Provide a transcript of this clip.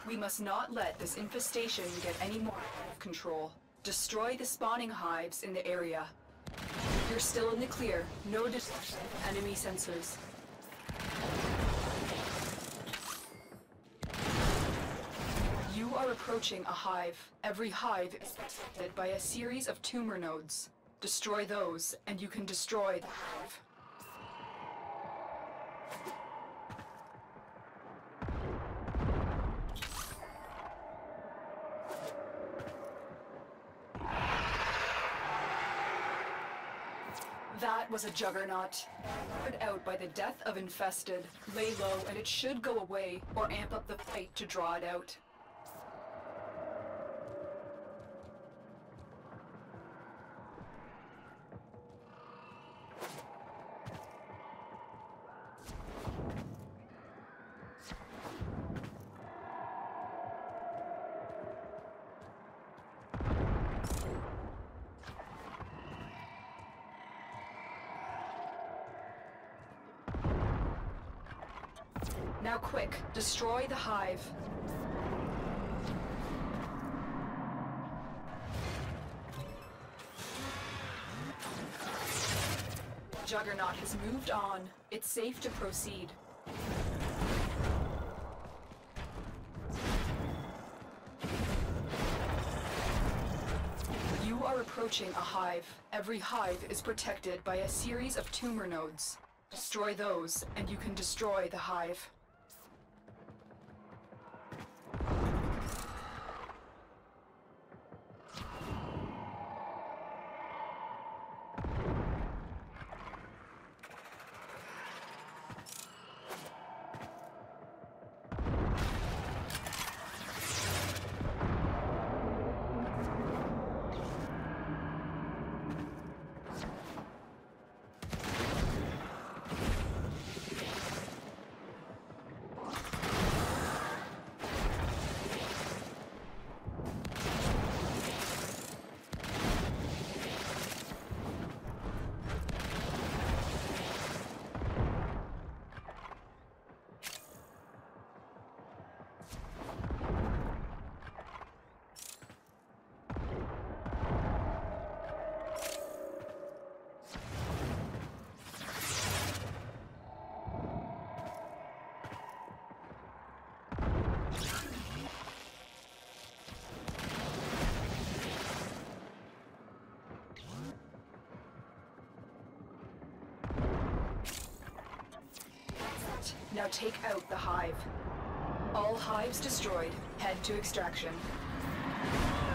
We must not let this infestation get any more out of control. Destroy the spawning hives in the area. You're still in the clear. No detection of enemy sensors. You are approaching a hive. Every hive is protected by a series of tumor nodes. Destroy those, and you can destroy the hive. That was a juggernaut. Put out by the death of infested. Lay low and it should go away, or amp up the fight to draw it out. Now quick, destroy the hive. Juggernaut has moved on. It's safe to proceed. You are approaching a hive. Every hive is protected by a series of tumor nodes. Destroy those, and you can destroy the hive. Now take out the hive. All hives destroyed. Head to extraction.